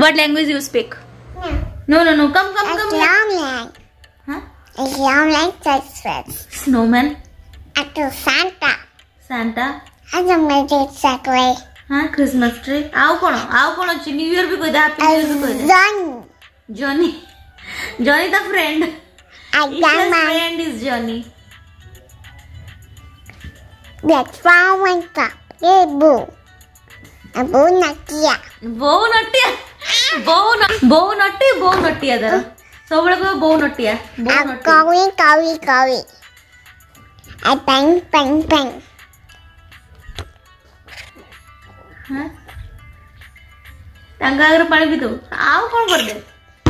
What language you speak? No. Come. Snowman. Huh? Snowman takes friends. Snowman. After Santa. Santa. And the magic circle. हाँ Christmas tree. आओ कौन अच्छी New Year भी कोई दे Happy New Year भी कोई दे. Johnny the friend. Isha's friend is Johnny. That's flowering cup. Hey boo. A boo nakia. Boo नटिया दर. सब बड़े को बो नटिया. Kawi. I bang. हाँ. टंगा अगर पानी भी दो. आओ कौन कर दे.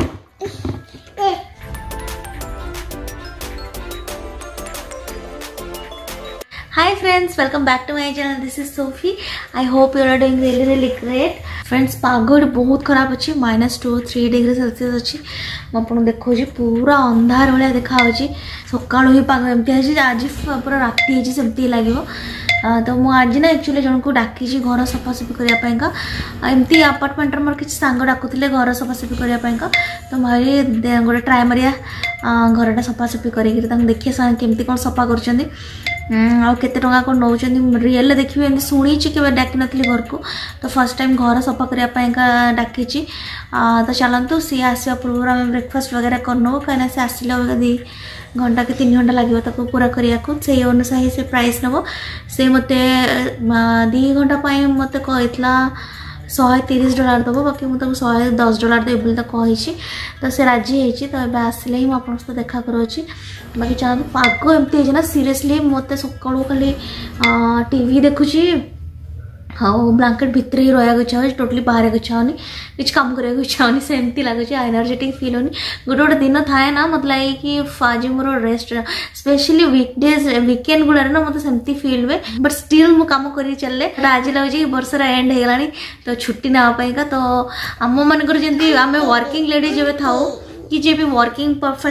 Hi friends, welcome back to my channel. This is Sophie. I hope you are doing really great. Friends, पाग बहुत खराब अच्छी -2-3 डिग्री सेल्सियस अच्छी मुझे देखो पूरा अंधार भाया देखा सका ही पाग एमती आज पूरा राति सेमती लगे तो मुझे ना एक्चुअली जन को डाकी घर सफासफी करने एमती अपार्टमेंट मोर किसी सांग डाकुले घर सफासफी करने तो भाई गोटे ट्राए मारिया घरटा सफासफी कर देखिए केमती कौन सफा कर केते टंका कौन नौ रियल देखिए एमती शुणी के डाक नी घर को तो फर्स्ट टाइम घर सफा करने डाकी तो चलतु सी आसवा पूर्व आम ब्रेकफास्ट वगैरह करनौ कहीं सी आसिले 2 घंटा कि 3 घंटा लगे ताको पूरा करने को से अनुसार से प्राइस नब से मत 2 घंटा मत कहला $130 दब बाकी मुझे $110 देवी बोली कही तो से राजी होती तो ये आसिले ही मुझे सहित देखा करुच्ची बाकी चलते पाग एमती है ना सीरियसली मत सका खाली टीवी देखुची हाँ ब्लांकेट भितर ही रहा इच्छा हो टोटली बाहर को इच्छा होनी किसी कम कराया इच्छा होनी सेमती लगुच एनर्जेटिक फील होनी गोटे दिन थाए ना मतलब लगे कि आज मोर रेस्ट स्पेशली वीकडेज वीकेंड गुड़ा ना मतलब सेमती फील हुए बट स्टिल मु काम कर चलले आज लगे वर्षर एंड होगा तो छुट्टी नापाई तो आम मानकर जमी आम वर्किंग लेडीज जब था कि जे भी वर्किंग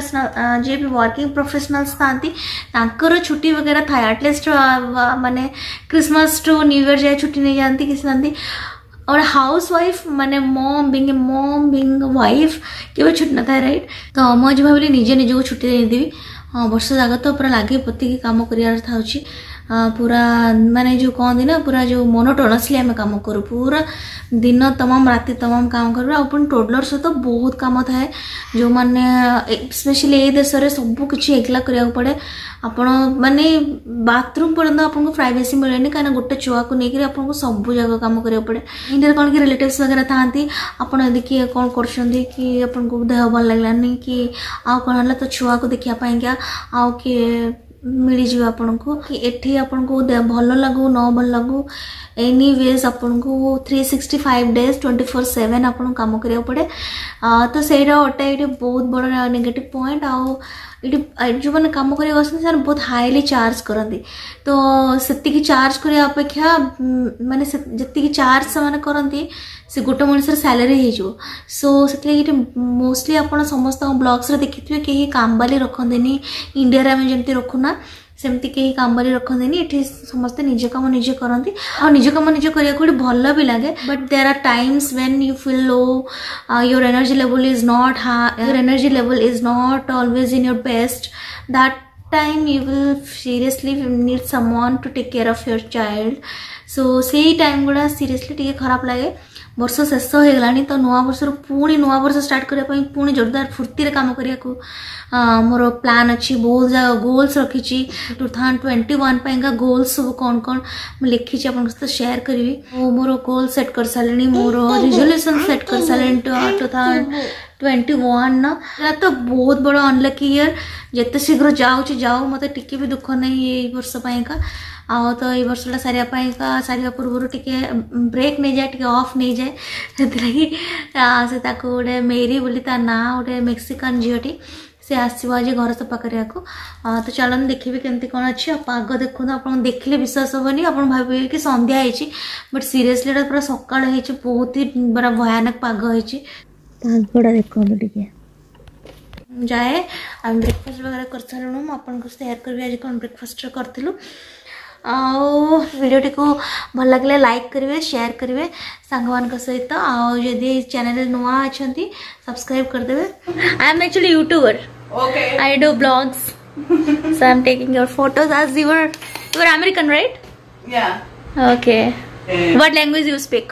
प्रोफेशनल्स था छुट्टी वगैरह था एटलिस्ट माने क्रिसमस टू न्यू ईयर जाए छुट्टी नहीं जाती किसी ना और हाउस वाइफ माने मॉम बिंग वाइफ के छुट्टी ना था राइट तो मुझे भाविली निजे को छुट्टी देदेवी हाँ वर्ष जाक तो पूरा लगे पति काम कर पूरा माने जो कहती ना पूरा जो मोनोटोनसली आम काम करूँ पूरा दिन तमाम राति तमाम काम करूँ अपन टोडलर सहित बहुत काम थाए जो माने स्पेशली ये देश में सबकि एकला करा पड़े आपण माने बाथरूम पर्यंत आपको प्राइवेसी मिलेनि कहीं गोटे छुआ को लेकर आपको सब जगह काम करा पड़े इंडिया कौन कि रिलेटिव्स वगैरह था आप किए कौन कर आपको देह भल लगलानी कि आउ कौन है तो छुआ को देखापाई क्या आउ किए मिल जाए आपन को कि एठी आपन को भल लगू न भल लगू एनी वेज आपन को 365 डेज 24/7 आपन काम करिया पड़े तो सेटा ओटा ये बहुत बड़ा नेगेटिव पॉइंट आउ जो मैंने कम कर बहुत हाईली चार्ज करती तो से चार्ज करने अपेक्षा माने जी चार्ज से करती से गोटे मनुष्य सैलरी हो सो से मोस्टली आप समस्त ब्लॉग्स देखिए कहीं काम वाली रखते इंडिया आम जमी रखुना सेमती कहीं काम वाली रखते ये समस्ते निज कम निजे करती और निज कम निजे करने भल भी लगे but there are times when you feel low your energy level is not always in your best that time you will seriously need someone to take care of your child so say time गुड़ा seriously T खराब लगे वर्ष शेष हो गलानी तो नुआ वर्ष पुणी नुआ वर्ष स्टार्ट करने पुणी जोरदार फुर्ती काम करने को मोर प्लान अच्छी बहुत जगह गोल्स रखी 2021 गोल्स सब कौन कौन लिखी आप शेयर करी मोर गोल सेट कर सारे मोर रिजोल्यूशन सेट कर सारे 2021 ना तो बहुत बड़ा अनलकी ईयर जिते शीघ्र जाऊ मत टिके भी दुख नहीं ये वर्ष का आ तो ये वर्षटा सारा पूर्व टे ब्रेक नहीं जाए टे ऑफ नहीं जाए से गोटे मेरी बोली ता ना गोटे मेक्सिकन झीटी से आसो आज घर सफा करने को तो चलन देखिए केमती कौन अच्छी पाग देखो आप देखिले विश्वास हेनी आप भावे कि संध्या होती बट सीरियसली पूरा सका बहुत ही बड़ा भयानक पाग होगा देखो टे जाए आम ब्रेकफास्ट वगैरह कर सारूँ आपको शेयर करी आज कौन ब्रेकफास्ट करूँ वीडियो को भल लगे लाइक करेंगे शेयर करेंगे सांग सहित आदि चैनल नुआ अच्छा सब्सक्राइब करदे। I am actually YouTuber I do blogs so I'm taking your photos as you're American, right? Yeah. Okay. What language you speak?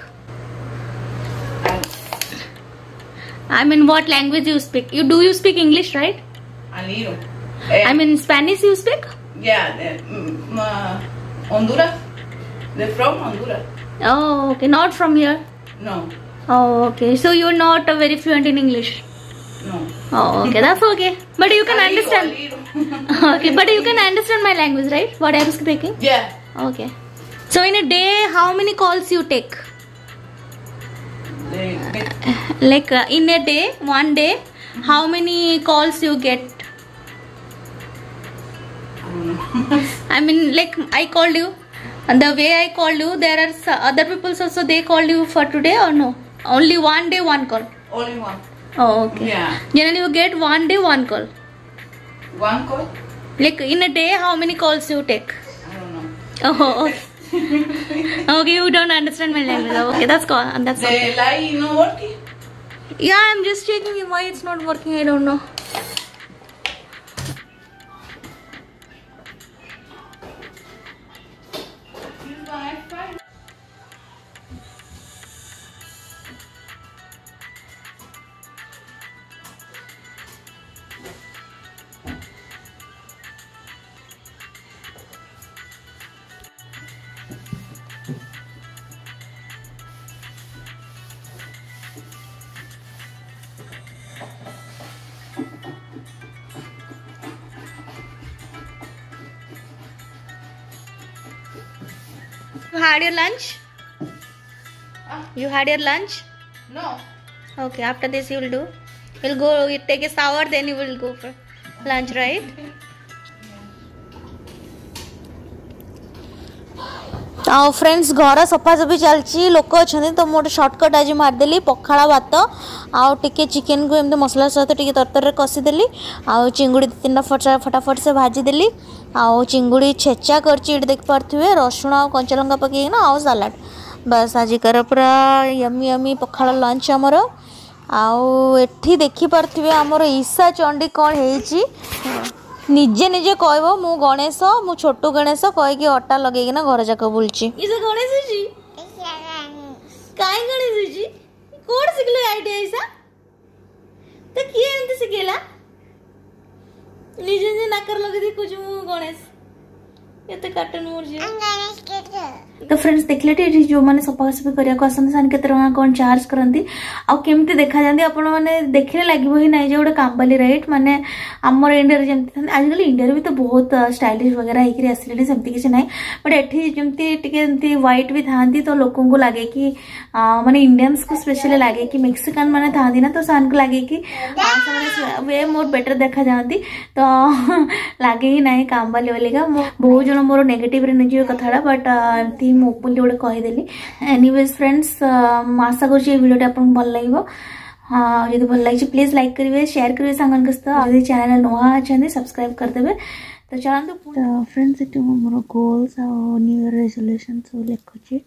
I mean, what language you speak? You speak English, right? A little. I mean, Spanish you speak? Yeah, Honduras. They're from Honduras. Oh, okay. Not from here. No. Oh, okay. So you're not very fluent in English. No. Oh, okay. That's okay. But you can understand. A little. Okay, but you can understand my language, right? What I'm speaking. Yeah. Okay. So in a day, how many calls you take? Like in a day, one day, how many calls you get? I don't know. I mean, like I called you, and the way I called you, there are other people also. They called you for today or no? Only one day, one call. Only one. Oh, okay. Yeah. Generally, you get one day, one call. One call? Like in a day, how many calls you take? I don't know. Oh, okay. Okay, you don't understand my language. Okay, that's cool. That's The okay. light not working? Yeah, I'm just checking why it's not working. I don't know. You had your lunch? You had your lunch? No. Okay, after this you will do? You'll go, you take a shower, then you will go for lunch, right? ଆଉ friends घर सफासफी चलती लोक अच्छा तो मोटे shortcut आज मारदेली पखाड़ा भात आउ टिके चिकेन को एमती मसला सहित टिके तरतर कषिदेली आउ चिंगुड़ी 3 फटाफट से भाजीदेली आउ चिंगुड़ी छेचा करची देख पारे रसुण आ कंचा लंका पकईना आउ सालाड बस आजिकार पूरा यमी यमी पखाड़ लंच आमर आउ एठी देखी पारे आमर ईशा चंडी कौन है निजे निजे कहब मु गणेश मु छोटू गणेश कहीकि अटा लगे घर जाक बुलची गणेश जी कहीं गणेश जी कौन शिखल आईडिया ऐसा तो किए एमती शिखेला निजे निजे नाकर लगे कुछ मु गणेश एते कार्टून मोर जी तो फ्रेंड्स देखले जो मैंने सफासफी करने को आसते से केते टका कौन चार्ज करती आमती देखा जाती आपण मैंने देखने लगे ही ना गोटे कामवाली राइट माने आमर इंडिया जमी आजिकल इंडिया भी तो बहुत स्टाइलिश वगैरह होकर आसले सेमती किसी ना बट एटी जमी व्हाइट भी था तो लोक लगे कि माने इंडियंस को स्पेशली लगे कि मेक्सिकन मैंने था ना तो सान को लगे कि वे मोर बेटर देखा जाती तो लगे ही ना कामवाली वालिका बहुत जन मोर नेगेटिव नहीं कथा बट एमती मु ओपनली गोटे कहीदेली एनीवेज फ्रेंड्स आशा कर वीडियो आपको भल लगे हाँ जब भल लगे प्लीज लाइक करेंगे शेयर करेंगे सांग सहित चैनल नुआ अच्छा सब्सक्राइब करदे तो चलते तो फ्रेंड्स ये मोर गोल्स आ न्यू ईयर रेजोल्यूशन सब लिखुची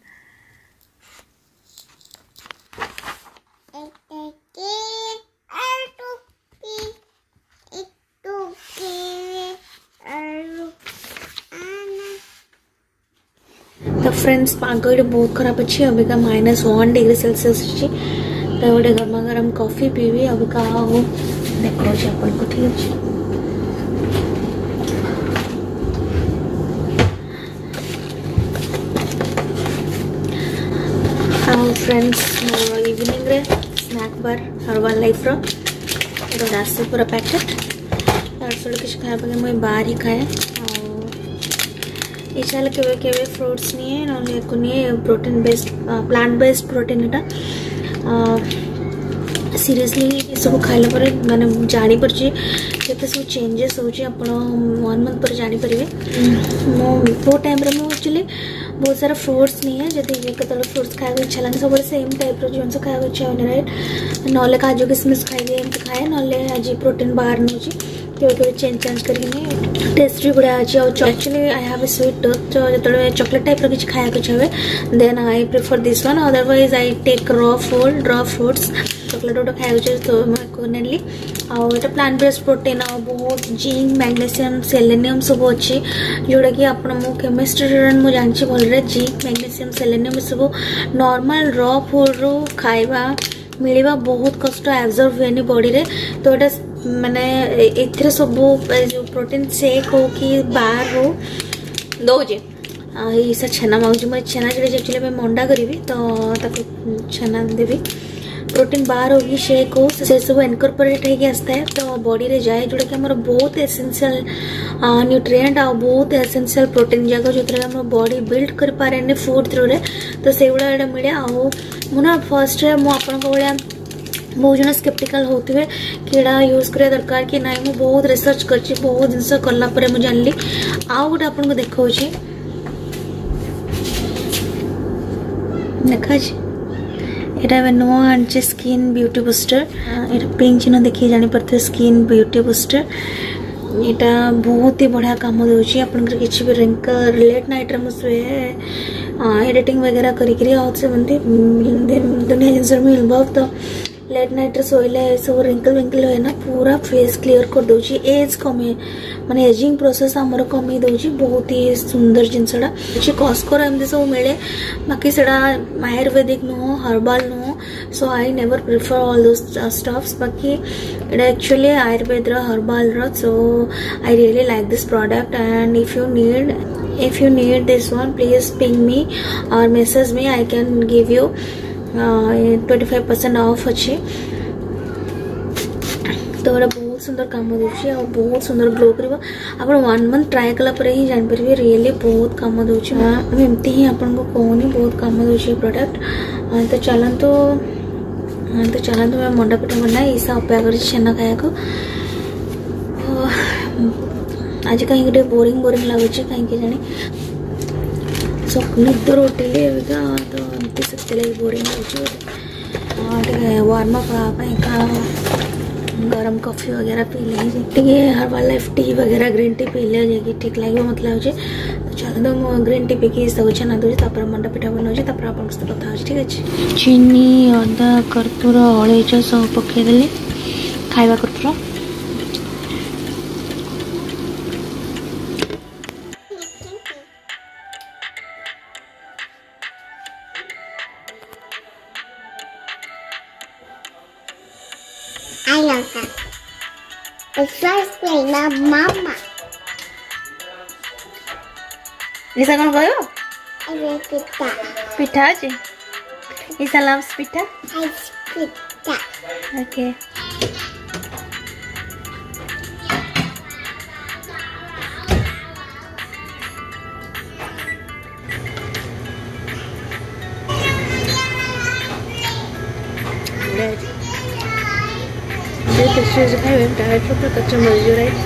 तो फ्रेंड्स पाग ये बहुत खराब अच्छी अबिका -1 डिग्री सेल्सियस अच्छी तो गोटे गर्मा गरम कॉफी पीबी अबिका देखो आपको ठीक अच्छे फ्रेंड्स मोर इवनिंग रे स्नैक बार हर्बल लाइफ रो आसे पूरा पैकेट किसी खाया मुझे बाहर ही खाए इच्छा हेल्ले केवे फ्रूट्स नहीं ना protein based plant based protein यहाँ सीरियसली ये सब खाइला पर माने जानी पड़ची केते सब चेंजेस होची आपण 1 मंथ पर जानी परिवे मो वो टाइम रे मो एक्चुअली बहुत सारा फ्रूट्स नहीं है जब ये कतल फ्रूट्स खाए इच्छा लगे सब सेम टाइप रो जिनस खाए इच्छा होने राइट नले काजू किशमिश खाइए एमती खाए नले आज प्रोटीन बाहर नौची के चेंज करके टेस्ट भी बढ़िया अच्छी। Actually I have a sweet tooth, तो जो चॉकलेट टाइप किसी खाया चाहिए then I prefer this one, otherwise I take raw fruits chocolate गोटे खाया चाहिए तो नेली। आटा प्लांट बेस्ड प्रोटीन आ बहुत जिंक मैग्नेशियम सेलेनियम सब अच्छी जोड़ा कि आप केमिस्ट्री स्टूडेंट मुझे जानची भलरे जिंक मैग्नेशियम सेलेनियम सब नॉर्मल रॉ फूड रू खाइबा मिलवा बहुत कष्ट एब्जॉर्ब हुए बॉडी रे। तो ये माने ए सब जो प्रोटीन शेक हो कि बार हो दौजे ये छेना मांगुची मैं छेना जो एक्चुअली मैं मंडा करी तो छेना देवी प्रोटीन बार हो कि शेक हो से सब इनकॉर्पोरेट होगी आसता है तो बॉडी रे जाए जोटा कि बहुत एसेंशियल न्यूट्रिएंट आ बहुत एसेंशियल प्रोटीन जाक जो बॉडी बिल्ड कर पारे फूड थ्रू रे तो से गुड़ा मिले मुना फर्स्ट मुझे भाया बहुत जन स्केप्टिकल होते कि यूज करा दरकार कि नाई मुझे बहुत रिसर्च कर बहुत जिनस कलापर मुझे जानली आउ गोटे आपको देखा देखा यहाँ नुआ आनी स्किन ब्यूटी बूस्टर यहाँ पिंक चिन्ह देखिए जापर स्किन ब्यूटी बूस्टर यहाँ बहुत ही बढ़िया कम दूसरी आपंकर किसी भी रिंकल लेट नाइट रे मुझे एडिटिंग वगैरह करी दुनिया जिन मिलवा तो लेट नाइट सोइले सब रिंकल विंकल हुए ना पूरा फेस क्लीयर कर दूची एज कमे माने एजिंग प्रोसेस आमर कमी दूची बहुत ही सुंदर जिनसा कस्कोर एमती सब मिले बाकी से आयुर्वेदिक नुह हर्बाल नुह so I never prefer all those stuffs बाकी actually ayurveda herbal so I really like this product and if you need this one please ping me or message me I can give you 25% off अच्छे। तो ये बहुत सुंदर काम दूसरी और बहुत सुंदर ग्लो कर आप 1 मंथ ट्राए कलापर ही जापर रियली बहुत कम दूसरी एमती ही आपको कहूनी बहुत कम दूसरी प्रोडक्ट। तो चलतु मैं मंडा पिठा बना ईसा अपेक्षा कर छेना खाया को आज कहीं गोटे बोरिंग लगुच कहीं जानी निदर उठिले तो एमती से लगे बोरिंग लगे वार्म अप गरम कॉफी वगैरह पी ले हर्बल लाइफ टी वगैरह ग्रीन टी पी ले ठीक लगे मत लगे। तो चलो तो ग्रीन टी पीकी सब छेना दूसरी मंडा पिठा बनाऊँगी आप कथा ठीक अच्छे। चीनी अदा कर्पूर अलैच सब पकईदे खाଇବା कर्पूर I love that. It's just like my mama. Lisa कौन कहो? I love pita. पिठा जी। Lisa loves pita. I pita. Okay. Direct तो कच्चा मर्जी राइट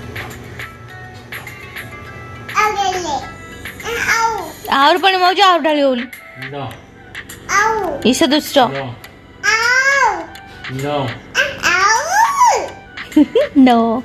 और पानी मौज और डाली बोली इसे दुष्ट no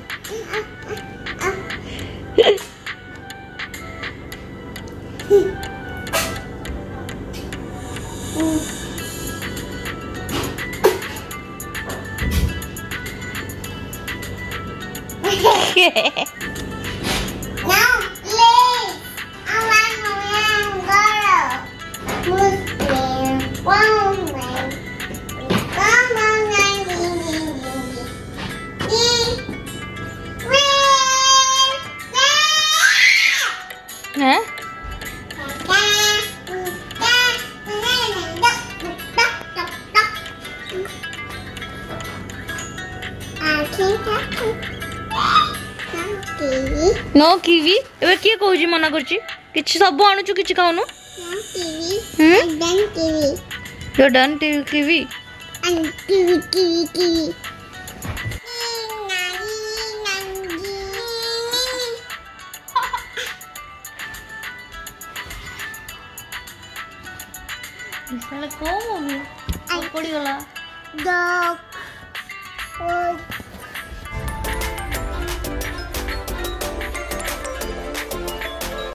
No, please. I want to go. Muslim woman. Come on, हैं? नो कीवी एबे किए कहूजी मना करची किछि सब आणुछु किछि खाउनु यू डन कीवी इसले को मम्मी पड़ी गला